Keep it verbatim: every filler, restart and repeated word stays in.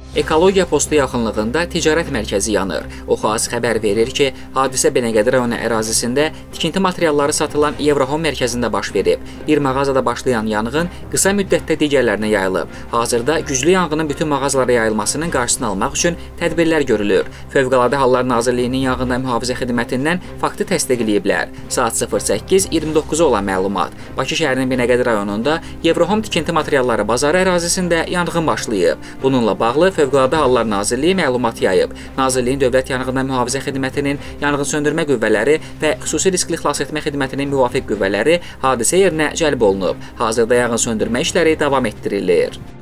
Ekologiya postu yaxınlığında ticarət mərkəzi yanır. Oxaz xəbər verir ki, hadisə Binəqədi rayonu ərazisində tikinti materialları satılan Eurohome mərkəzində baş verib. Bir mağazada başlayan yanğın qısa müddətdə digərlərinə yayılıb. Hazırda güclü yanğının bütün mağazalara yayılmasının qarşısını almaq üçün tədbirlər görülür. Fövqəladə Hallar Nazirliyinin yanğından mühafizə xidmətindən faktı təsdiqləyiblər. Saat sıfır səkkiz iyirmi doqquza olan məlumat. Bakı şəhərinin Binəqədi rayonunda Eurohome tikinti materialları bazarı ərazisində yanğın başlayıb. Bununla bağlı Fövqəladə Hallar Nazirliyi məlumat yayıb. Nazirliyin Dövlət Yanğından Mühafizə Xidmətinin yanğınsöndürmə qüvvələri və xüsusi riskli xilasetmə xidmətinin müvafiq qüvvələri hadisə yerinə cəlb olunub. Hazırda yanğınsöndürmə işləri davam etdirilir.